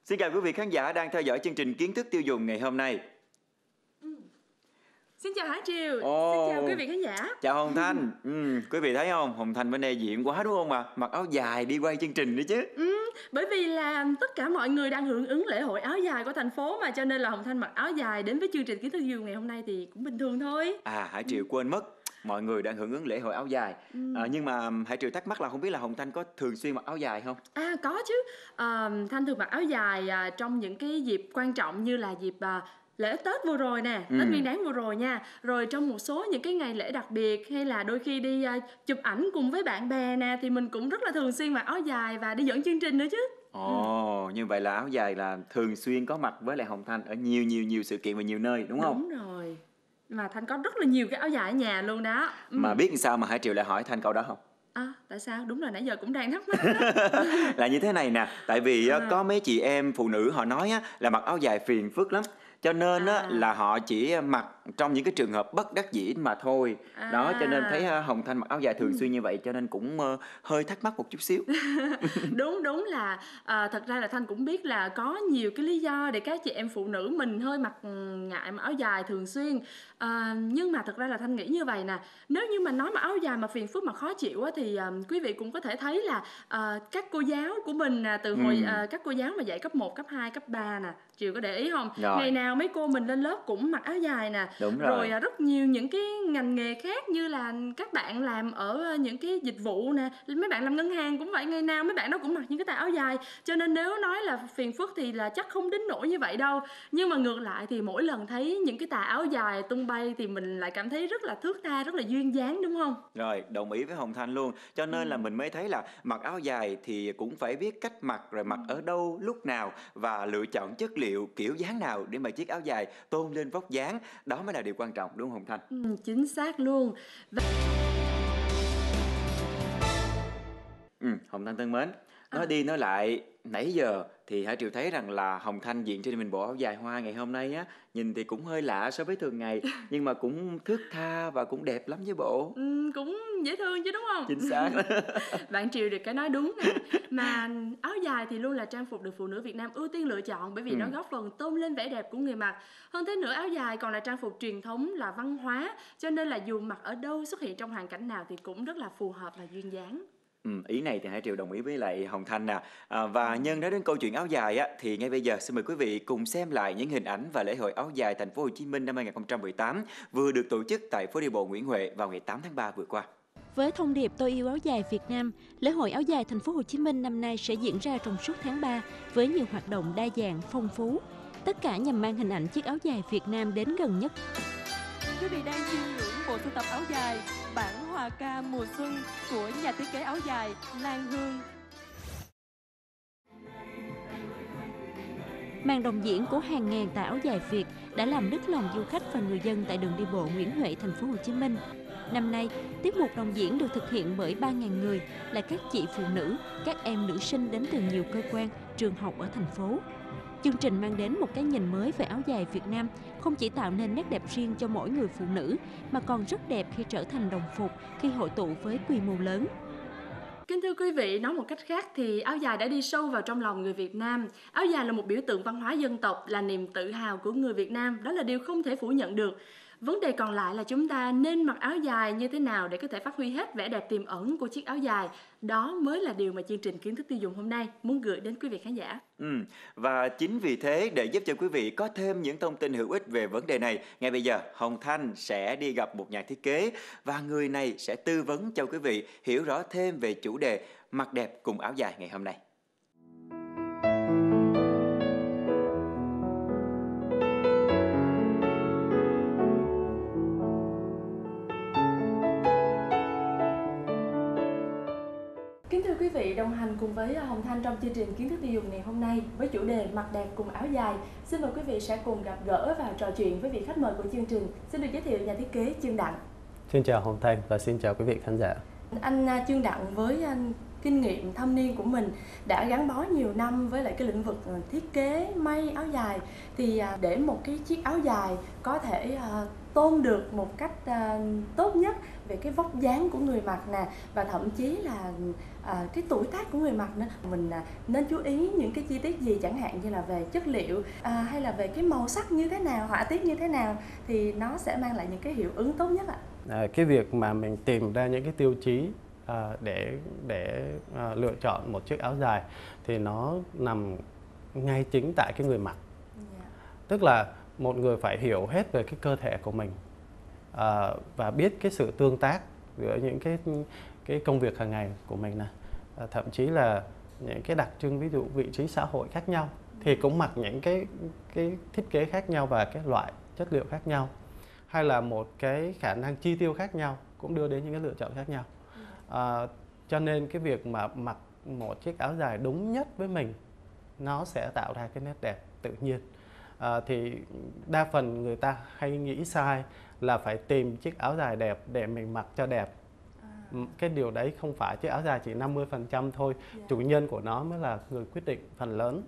Xin chào quý vị khán giả đang theo dõi chương trình Kiến thức tiêu dùng ngày hôm nay. Xin chào Hải Triều, xin chào quý vị khán giả. Chào Hồng Thanh. Quý vị thấy không, Hồng Thanh bên đây diện quá đúng không ạ? Mặc áo dài đi quay chương trình nữa chứ. Bởi vì là tất cả mọi người đang hưởng ứng lễ hội áo dài của thành phố mà, cho nên là Hồng Thanh mặc áo dài đến với chương trình Kiến thức tiêu dùng ngày hôm nay thì cũng bình thường thôi. Hải Triều quên mất, mọi người đang hưởng ứng lễ hội áo dài. Nhưng mà Hải Triều thắc mắc là không biết là Hồng Thanh có thường xuyên mặc áo dài không? Có chứ. Thanh thường mặc áo dài trong những cái dịp quan trọng như là dịp lễ Tết vừa rồi nè, Tết Nguyên Đán vừa rồi nha. Rồi trong một số những cái ngày lễ đặc biệt, hay là đôi khi đi chụp ảnh cùng với bạn bè nè, thì mình cũng rất là thường xuyên mặc áo dài và đi dẫn chương trình nữa chứ. Như vậy là áo dài là thường xuyên có mặt với lại Hồng Thanh ở nhiều sự kiện và nhiều nơi đúng không? Đúng rồi. Mà Thanh có rất là nhiều cái áo dài ở nhà luôn đó. Mà biết sao mà Hải Triều lại hỏi Thanh câu đó không? Tại sao? Đúng là nãy giờ cũng đang thắc mắc Là như thế này nè, tại vì có mấy chị em phụ nữ họ nói là mặc áo dài phiền phức lắm. Cho nên là họ chỉ mặc trong những cái trường hợp bất đắc dĩ mà thôi. Đó, cho nên thấy Hồng Thanh mặc áo dài thường xuyên như vậy cho nên cũng hơi thắc mắc một chút xíu. Đúng là thật ra là Thanh cũng biết là có nhiều cái lý do để các chị em phụ nữ mình hơi mặc ngại mặc áo dài thường xuyên. Nhưng mà thật ra là Thanh nghĩ như vậy nè, nếu như mà nói mà áo dài mà phiền phức mà khó chịu thì quý vị cũng có thể thấy là các cô giáo của mình từ hồi các cô giáo mà dạy cấp 1, cấp 2, cấp 3 nè, Triều có để ý không? Rồi. Ngày nào mấy cô mình lên lớp cũng mặc áo dài nè. Đúng rồi. Rồi rất nhiều những cái ngành nghề khác như là các bạn làm ở những cái dịch vụ nè, mấy bạn làm ngân hàng cũng vậy, ngày nào mấy bạn đó cũng mặc những cái tà áo dài. Cho nên nếu nói là phiền phức thì là chắc không đến nỗi như vậy đâu. Nhưng mà ngược lại thì mỗi lần thấy những cái tà áo dài tung bay thì mình lại cảm thấy rất là thướt tha, rất là duyên dáng, đúng không? Rồi, đồng ý với Hồng Thanh luôn. Cho nên là mình mới thấy là mặc áo dài thì cũng phải biết cách mặc, rồi mặc ở đâu, lúc nào và lựa chọn chất liệu, kiểu dáng nào để mà chiếc áo dài tôn lên vóc dáng. Đó mới là điều quan trọng đúng không Hồng Thanh? Chính xác luôn. Hồng Thanh thân mến, nói đi nói lại nãy giờ thì Hải Triều thấy rằng là Hồng Thanh diện trên mình bộ áo dài hoa ngày hôm nay nhìn thì cũng hơi lạ so với thường ngày, nhưng mà cũng thướt tha và cũng đẹp lắm chứ bộ. Cũng dễ thương chứ đúng không? Chính xác. Bạn Triều được cái nói đúng nè. Mà áo dài thì luôn là trang phục được phụ nữ Việt Nam ưu tiên lựa chọn, bởi vì nó góp phần tôn lên vẻ đẹp của người mặc. Hơn thế nữa, áo dài còn là trang phục truyền thống, là văn hóa, cho nên là dù mặc ở đâu, xuất hiện trong hoàn cảnh nào thì cũng rất là phù hợp và duyên dáng. Ý này thì Hải Triều đồng ý với lại Hồng Thanh nè. Và nhân nói đến câu chuyện áo dài thì ngay bây giờ xin mời quý vị cùng xem lại những hình ảnh và lễ hội áo dài thành phố Hồ Chí Minh năm 2018 vừa được tổ chức tại phố đi bộ Nguyễn Huệ vào ngày 8 tháng 3 vừa qua. Với thông điệp tôi yêu áo dài Việt Nam, lễ hội áo dài thành phố Hồ Chí Minh năm nay sẽ diễn ra trong suốt tháng 3 với nhiều hoạt động đa dạng, phong phú. Tất cả nhằm mang hình ảnh chiếc áo dài Việt Nam đến gần nhất. Quý vị đang chiêm ngưỡng bộ sưu tập áo dài bản hòa ca mùa xuân của nhà thiết kế áo dài Lan Hương. Màn đồng diễn của hàng ngàn tà áo dài Việt đã làm nức lòng du khách và người dân tại đường đi bộ Nguyễn Huệ, thành phố Hồ Chí Minh. Năm nay, tiết mục đồng diễn được thực hiện bởi 3.000 người là các chị phụ nữ, các em nữ sinh đến từ nhiều cơ quan, trường học ở thành phố. Chương trình mang đến một cái nhìn mới về áo dài Việt Nam, không chỉ tạo nên nét đẹp riêng cho mỗi người phụ nữ, mà còn rất đẹp khi trở thành đồng phục, khi hội tụ với quy mô lớn. Kính thưa quý vị, nói một cách khác thì áo dài đã đi sâu vào trong lòng người Việt Nam. Áo dài là một biểu tượng văn hóa dân tộc, là niềm tự hào của người Việt Nam, đó là điều không thể phủ nhận được. Vấn đề còn lại là chúng ta nên mặc áo dài như thế nào để có thể phát huy hết vẻ đẹp tiềm ẩn của chiếc áo dài. Đó mới là điều mà chương trình Kiến thức tiêu dùng hôm nay muốn gửi đến quý vị khán giả. Và chính vì thế, để giúp cho quý vị có thêm những thông tin hữu ích về vấn đề này, ngay bây giờ Hồng Thanh sẽ đi gặp một nhà thiết kế và người này sẽ tư vấn cho quý vị hiểu rõ thêm về chủ đề mặc đẹp cùng áo dài ngày hôm nay. Kính thưa quý vị, đồng hành cùng với Hồng Thanh trong chương trình Kiến thức tiêu dùng ngày hôm nay với chủ đề mặc đẹp cùng áo dài. Xin mời quý vị sẽ cùng gặp gỡ và trò chuyện với vị khách mời của chương trình. Xin được giới thiệu nhà thiết kế Trương Đặng. Xin chào Hồng Thanh và xin chào quý vị khán giả. Anh Trương Đặng với kinh nghiệm thâm niên của mình đã gắn bó nhiều năm với lại cái lĩnh vực thiết kế may áo dài, thì để một cái chiếc áo dài có thể tôn được một cách tốt nhất về cái vóc dáng của người mặc nè, và thậm chí là cái tuổi tác của người mặc nữa. Mình nên chú ý những cái chi tiết gì, chẳng hạn như là về chất liệu hay là về cái màu sắc như thế nào, họa tiết như thế nào, thì nó sẽ mang lại những cái hiệu ứng tốt nhất ạ? Cái việc mà mình tìm ra những cái tiêu chí để lựa chọn một chiếc áo dài thì nó nằm ngay chính tại cái người mặc. Tức là một người phải hiểu hết về cái cơ thể của mình và biết cái sự tương tác giữa những cái công việc hàng ngày của mình này, thậm chí là những cái đặc trưng, ví dụ vị trí xã hội khác nhau thì cũng mặc những cái thiết kế khác nhau và cái loại chất liệu khác nhau, hay là một cái khả năng chi tiêu khác nhau cũng đưa đến những cái lựa chọn khác nhau. Cho nên cái việc mà mặc một chiếc áo dài đúng nhất với mình nó sẽ tạo ra cái nét đẹp tự nhiên. Thì đa phần người ta hay nghĩ sai là phải tìm chiếc áo dài đẹp để mình mặc cho đẹp. Cái điều đấy không phải, chiếc áo dài chỉ 50% thôi. Chủ nhân của nó mới là người quyết định phần lớn.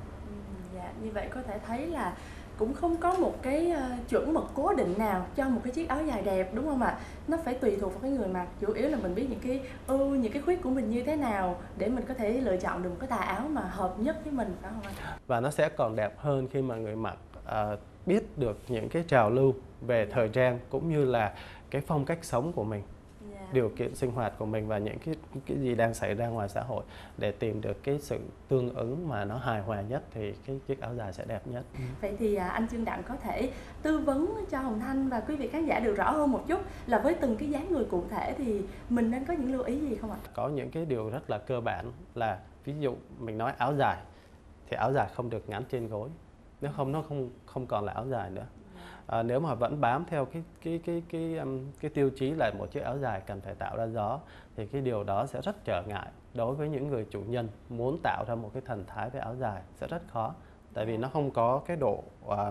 Như vậy có thể thấy là cũng không có một cái chuẩn mực cố định nào cho một cái chiếc áo dài đẹp, đúng không ạ? Nó phải tùy thuộc vào cái người mặc. Chủ yếu là mình biết những cái ưu, những cái khuyết của mình như thế nào để mình có thể lựa chọn được một cái tà áo mà hợp nhất với mình, phải không anh? Và nó sẽ còn đẹp hơn khi mà người mặc biết được những cái trào lưu về thời trang cũng như là cái phong cách sống của mình, điều kiện sinh hoạt của mình và những cái gì đang xảy ra ngoài xã hội, để tìm được cái sự tương ứng mà nó hài hòa nhất thì cái chiếc áo dài sẽ đẹp nhất. Vậy thì anh Trương Đặng có thể tư vấn cho Hồng Thanh và quý vị khán giả được rõ hơn một chút là với từng cái dáng người cụ thể thì mình nên có những lưu ý gì không ạ? Có những cái điều rất là cơ bản là, ví dụ mình nói áo dài thì áo dài không được ngắn trên gối, nếu không nó không còn là áo dài nữa. Nếu mà vẫn bám theo cái tiêu chí là một chiếc áo dài cần phải tạo ra gió thì cái điều đó sẽ rất trở ngại đối với những người chủ nhân muốn tạo ra một cái thần thái với áo dài, sẽ rất khó. Tại vì nó không có cái độ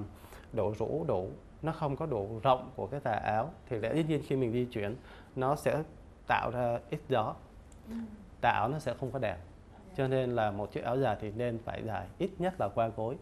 rũ đủ, nó không có độ rộng của cái tà áo, thì lẽ nhiên khi mình di chuyển nó sẽ tạo ra ít gió, tà áo nó sẽ không có đẹp. Cho nên là một chiếc áo dài thì nên phải dài ít nhất là qua gối.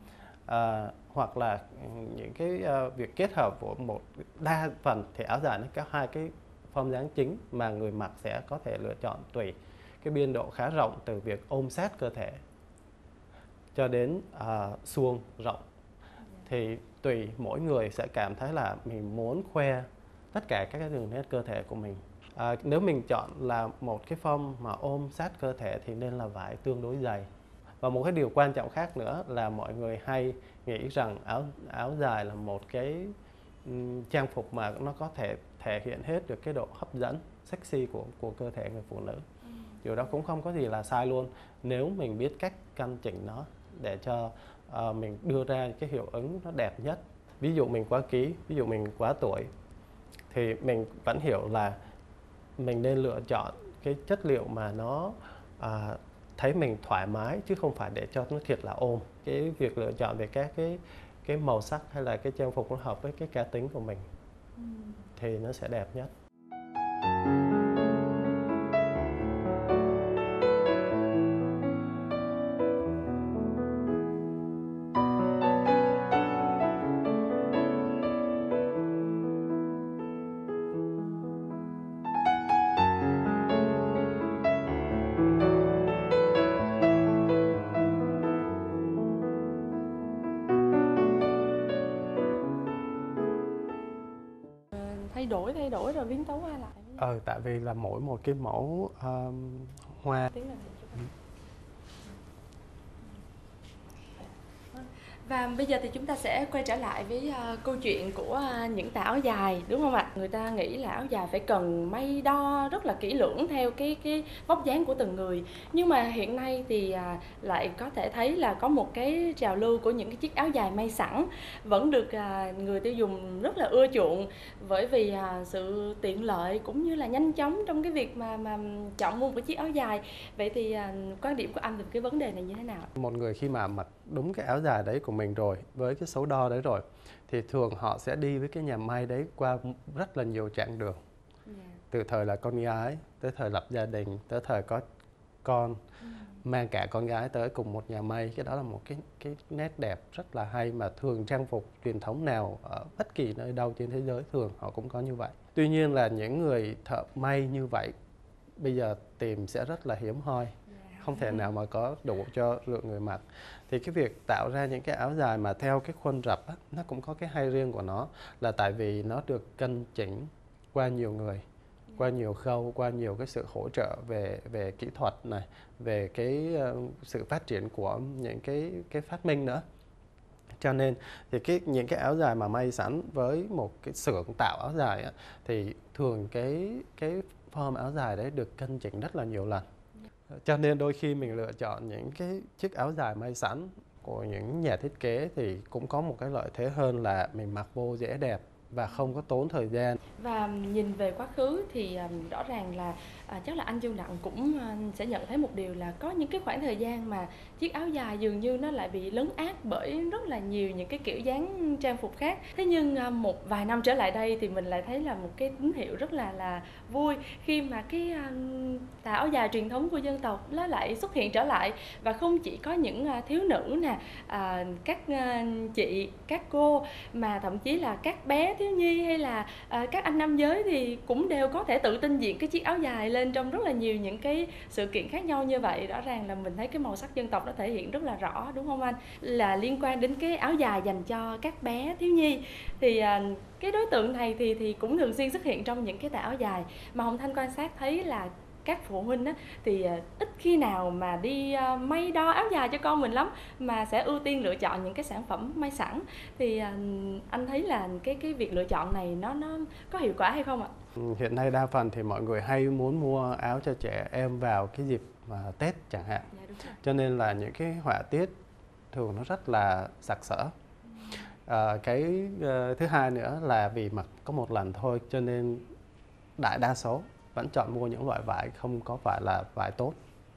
Hoặc là những cái việc kết hợp của đa phần thì áo dài nó có hai cái form dáng chính mà người mặc sẽ có thể lựa chọn tùy cái biên độ khá rộng, từ việc ôm sát cơ thể cho đến suông rộng. Thì tùy mỗi người sẽ cảm thấy là mình muốn khoe tất cả các cái đường nét cơ thể của mình. Nếu mình chọn là một cái form mà ôm sát cơ thể thì nên là vải tương đối dày. Và một cái điều quan trọng khác nữa là mọi người hay nghĩ rằng áo dài là một cái trang phục mà nó có thể thể hiện hết được cái độ hấp dẫn, sexy của cơ thể người phụ nữ. Điều đó cũng không có gì là sai luôn, nếu mình biết cách căn chỉnh nó để cho mình đưa ra cái hiệu ứng nó đẹp nhất. Ví dụ mình quá ký, ví dụ mình quá tuổi, thì mình vẫn hiểu là mình nên lựa chọn cái chất liệu mà nó thấy mình thoải mái, chứ không phải để cho nó thiệt là ôm. Cái việc lựa chọn về các cái màu sắc hay là cái trang phục nó hợp với cái cá tính của mình thì nó sẽ đẹp nhất. Thay đổi rồi biến tấu qua lại. Tại vì là mỗi một cái mẫu hoa. Và bây giờ thì chúng ta sẽ quay trở lại với câu chuyện của những tà áo dài, đúng không ạ? Người ta nghĩ là áo dài phải cần may đo rất là kỹ lưỡng theo cái vóc dáng của từng người. Nhưng mà hiện nay thì lại có thể thấy là có một cái trào lưu của những cái chiếc áo dài may sẵn vẫn được người tiêu dùng rất là ưa chuộng, bởi vì sự tiện lợi cũng như là nhanh chóng trong cái việc mà chọn mua một cái chiếc áo dài. Vậy thì quan điểm của anh về cái vấn đề này như thế nào? Một người khi mà mặc đúng cái áo dài đấy của mình rồi, với cái số đo đấy rồi, thì thường họ sẽ đi với cái nhà may đấy qua rất là nhiều chặng đường. Từ thời là con gái tới thời lập gia đình, tới thời có con, mang cả con gái tới cùng một nhà may. Cái đó là một cái nét đẹp rất là hay mà thường trang phục truyền thống nào ở bất kỳ nơi đâu trên thế giới thường họ cũng có như vậy. Tuy nhiên là những người thợ may như vậy bây giờ tìm sẽ rất là hiếm hoi, không thể nào mà có đủ cho lượng người mặc. Thì cái việc tạo ra những cái áo dài mà theo cái khuôn rập á, nó cũng có cái hay riêng của nó, là tại vì nó được cân chỉnh qua nhiều người, qua nhiều khâu, qua nhiều cái sự hỗ trợ về kỹ thuật này, về cái sự phát triển của những cái phát minh nữa. Cho nên thì những cái áo dài mà may sẵn với một cái xưởng tạo áo dài á, thì thường cái form áo dài đấy được cân chỉnh rất là nhiều lần. Cho nên đôi khi mình lựa chọn những cái chiếc áo dài may sẵn của những nhà thiết kế thì cũng có một cái lợi thế hơn là mình mặc vô dễ đẹp và không có tốn thời gian. Và nhìn về quá khứ thì rõ ràng là chắc là anh Dương Đặng cũng sẽ nhận thấy một điều là có những cái khoảng thời gian mà chiếc áo dài dường như nó lại bị lấn át bởi rất là nhiều những cái kiểu dáng trang phục khác. Thế nhưng một vài năm trở lại đây thì mình lại thấy là một cái tín hiệu rất là vui khi mà cái tà áo dài truyền thống của dân tộc nó lại xuất hiện trở lại, và không chỉ có những thiếu nữ nè, các chị, các cô, mà thậm chí là các bé thiếu nhi hay là các anh nam giới thì cũng đều có thể tự tin diện cái chiếc áo dài lên trong rất là nhiều những cái sự kiện khác nhau như vậy. Rõ ràng là mình thấy cái màu sắc dân tộc nó thể hiện rất là rõ, đúng không anh? Là liên quan đến cái áo dài dành cho các bé thiếu nhi thì cái đối tượng này thì cũng thường xuyên xuất hiện trong những cái tà áo dài, mà Hồng Thanh quan sát thấy là các phụ huynh á, thì ít khi nào mà đi may đo áo dài cho con mình lắm, mà sẽ ưu tiên lựa chọn những cái sản phẩm may sẵn. Thì anh thấy là cái việc lựa chọn này nó có hiệu quả hay không ạ? Hiện nay đa phần thì mọi người hay muốn mua áo cho trẻ em vào cái dịp Tết chẳng hạn. Dạ, đúng rồi. Cho nên là những cái họa tiết thường nó rất là sặc sỡ. Cái thứ hai nữa là vì mặc có một lần thôi, cho nên đại đa số vẫn chọn mua những loại vải không có phải là vải tốt.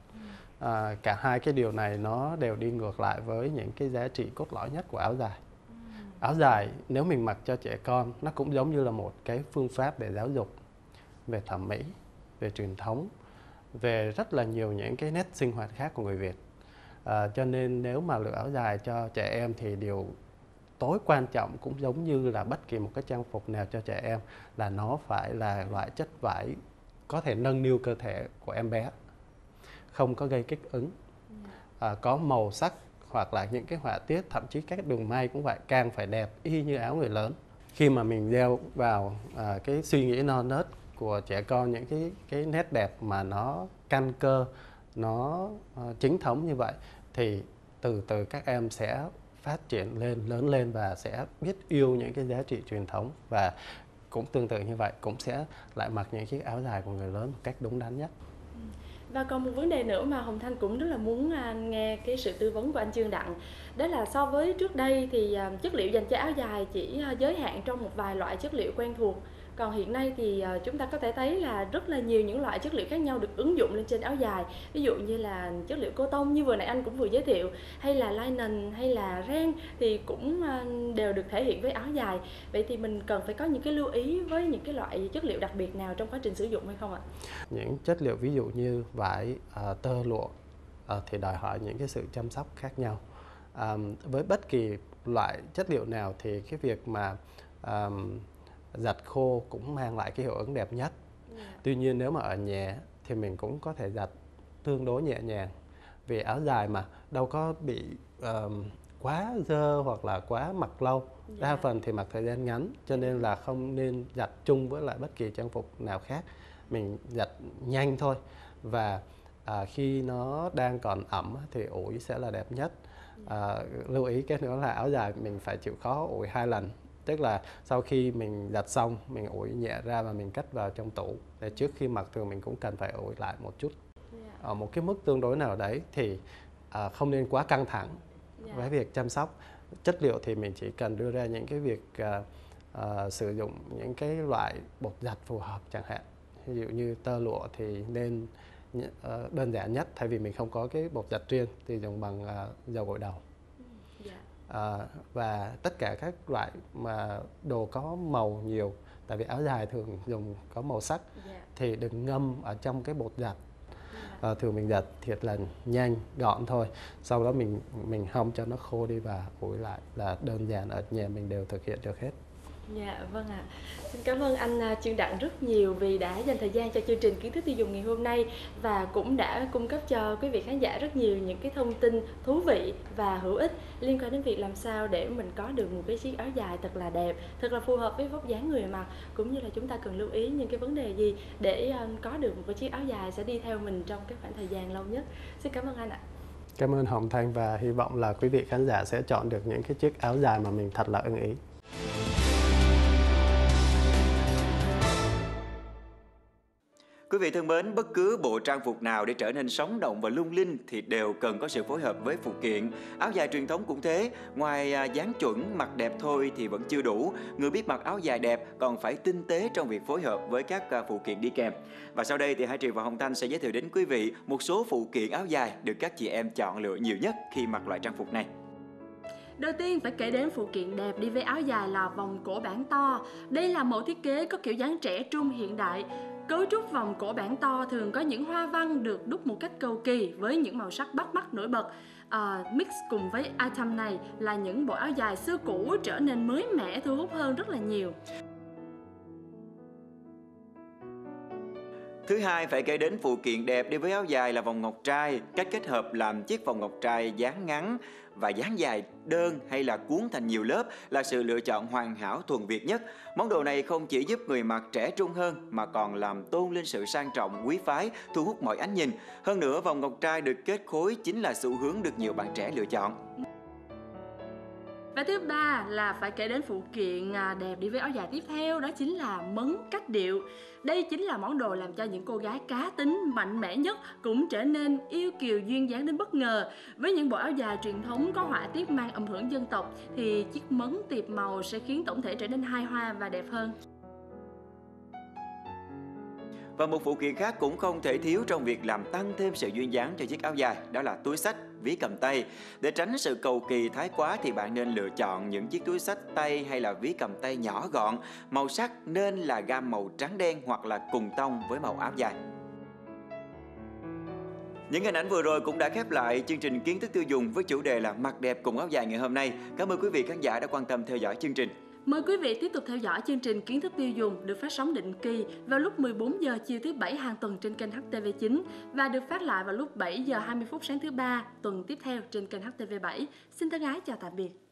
Cả hai cái điều này nó đều đi ngược lại với những cái giá trị cốt lõi nhất của áo dài. Áo dài nếu mình mặc cho trẻ con, nó cũng giống như là một cái phương pháp để giáo dục về thẩm mỹ, về truyền thống, về rất là nhiều những cái nét sinh hoạt khác của người Việt. Cho nên nếu mà lựa áo dài cho trẻ em thì điều tối quan trọng cũng giống như là bất kỳ một cái trang phục nào cho trẻ em là nó phải là loại chất vải có thể nâng niu cơ thể của em bé, không có gây kích ứng, có màu sắc hoặc là những cái họa tiết, thậm chí các đường may cũng vậy, càng phải đẹp y như áo người lớn. Khi mà mình gieo vào cái suy nghĩ non nớt của trẻ con những cái nét đẹp mà nó căn cơ, nó chính thống như vậy, thì từ từ các em sẽ phát triển lên, lớn lên và sẽ biết yêu những cái giá trị truyền thống, và cũng tương tự như vậy cũng sẽ lại mặc những chiếc áo dài của người lớn một cách đúng đắn nhất. Và còn một vấn đề nữa mà Hồng Thanh cũng rất là muốn nghe cái sự tư vấn của anh Dương Đặng. Đó là so với trước đây thì chất liệu dành cho áo dài chỉ giới hạn trong một vài loại chất liệu quen thuộc. Còn hiện nay thì chúng ta có thể thấy là rất là nhiều những loại chất liệu khác nhau được ứng dụng lên trên áo dài. Ví dụ như là chất liệu cô tông như vừa nãy anh cũng vừa giới thiệu, hay là linen, hay là ren thì cũng đều được thể hiện với áo dài. Vậy thì mình cần phải có những cái lưu ý với những cái loại chất liệu đặc biệt nào trong quá trình sử dụng hay không ạ? Những chất liệu ví dụ như vải, tơ lụa thì đòi hỏi những cái sự chăm sóc khác nhau. Với bất kỳ loại chất liệu nào thì cái việc mà giặt khô cũng mang lại cái hiệu ứng đẹp nhất. Tuy nhiên nếu mà ở nhà thì mình cũng có thể giặt tương đối nhẹ nhàng, vì áo dài mà đâu có bị quá dơ hoặc là quá mặc lâu. Đa phần thì mặc thời gian ngắn, cho nên là không nên giặt chung với lại bất kỳ trang phục nào khác. Mình giặt nhanh thôi, và khi nó đang còn ẩm thì ủi sẽ là đẹp nhất. Lưu ý cái nữa là áo dài mình phải chịu khó ủi 2 lần. Tức là sau khi mình giặt xong, mình ủi nhẹ ra và mình cất vào trong tủ. Để trước khi mặc thường mình cũng cần phải ủi lại một chút. Ở một cái mức tương đối nào đấy thì không nên quá căng thẳng với việc chăm sóc. Chất liệu thì mình chỉ cần đưa ra những cái việc sử dụng những cái loại bột giặt phù hợp chẳng hạn. Ví dụ như tơ lụa thì nên đơn giản nhất, thay vì mình không có cái bột giặt riêng thì dùng bằng dầu gội đầu. Và tất cả các loại mà đồ có màu nhiều, tại vì áo dài thường dùng có màu sắc, thì đừng ngâm ở trong cái bột giặt Thường mình giặt thiệt là nhanh, gọn thôi. Sau đó mình hong cho nó khô đi và ủi lại, là đơn giản, ở nhà mình đều thực hiện được hết. Dạ vâng ạ. Xin cảm ơn anh Trương Đặng rất nhiều vì đã dành thời gian cho chương trình Kiến thức tiêu dùng ngày hôm nay và cũng đã cung cấp cho quý vị khán giả rất nhiều những cái thông tin thú vị và hữu ích liên quan đến việc làm sao để mình có được một cái chiếc áo dài thật là đẹp, thật là phù hợp với vóc dáng người mặc, cũng như là chúng ta cần lưu ý những cái vấn đề gì để có được một cái chiếc áo dài sẽ đi theo mình trong cái khoảng thời gian lâu nhất. Xin cảm ơn anh ạ. Cảm ơn Hồng Thanh và hy vọng là quý vị khán giả sẽ chọn được những cái chiếc áo dài mà mình thật là ưng ý. Quý vị thân mến, bất cứ bộ trang phục nào để trở nên sống động và lung linh thì đều cần có sự phối hợp với phụ kiện. Áo dài truyền thống cũng thế, ngoài dáng chuẩn, mặc đẹp thôi thì vẫn chưa đủ. Người biết mặc áo dài đẹp còn phải tinh tế trong việc phối hợp với các phụ kiện đi kèm. Và sau đây thì Hải Triều và Hồng Thanh sẽ giới thiệu đến quý vị một số phụ kiện áo dài được các chị em chọn lựa nhiều nhất khi mặc loại trang phục này. Đầu tiên phải kể đến phụ kiện đẹp đi với áo dài là vòng cổ bản to. Đây là mẫu thiết kế có kiểu dáng trẻ trung hiện đại. Cấu trúc vòng cổ bản to thường có những hoa văn được đúc một cách cầu kỳ với những màu sắc bắt mắt nổi bật. Mix cùng với item này là những bộ áo dài xưa cũ trở nên mới mẻ, thu hút hơn rất là nhiều. Thứ hai phải kể đến phụ kiện đẹp đi với áo dài là vòng ngọc trai. Cách kết hợp làm chiếc vòng ngọc trai dáng ngắn và dáng dài đơn hay là cuốn thành nhiều lớp là sự lựa chọn hoàn hảo thuần Việt nhất. Món đồ này không chỉ giúp người mặc trẻ trung hơn mà còn làm tôn lên sự sang trọng, quý phái, thu hút mọi ánh nhìn. Hơn nữa, vòng ngọc trai được kết khối chính là xu hướng được nhiều bạn trẻ lựa chọn. Và thứ ba là phải kể đến phụ kiện đẹp đi với áo dài tiếp theo, đó chính là mấn cách điệu. Đây chính là món đồ làm cho những cô gái cá tính mạnh mẽ nhất cũng trở nên yêu kiều duyên dáng đến bất ngờ. Với những bộ áo dài truyền thống có họa tiết mang âm hưởng dân tộc thì chiếc mấn tiệp màu sẽ khiến tổng thể trở nên hài hòa và đẹp hơn. Và một phụ kiện khác cũng không thể thiếu trong việc làm tăng thêm sự duyên dáng cho chiếc áo dài, đó là túi xách, ví cầm tay. Để tránh sự cầu kỳ thái quá thì bạn nên lựa chọn những chiếc túi xách tay hay là ví cầm tay nhỏ gọn, màu sắc nên là gam màu trắng đen hoặc là cùng tông với màu áo dài. Những hình ảnh vừa rồi cũng đã khép lại chương trình Kiến thức tiêu dùng với chủ đề là mặc đẹp cùng áo dài ngày hôm nay. Cảm ơn quý vị khán giả đã quan tâm theo dõi chương trình. Mời quý vị tiếp tục theo dõi chương trình Kiến thức tiêu dùng được phát sóng định kỳ vào lúc 14 giờ chiều thứ Bảy hàng tuần trên kênh HTV9 và được phát lại vào lúc 7 giờ 20 phút sáng thứ Ba tuần tiếp theo trên kênh HTV7. Xin thân ái chào tạm biệt.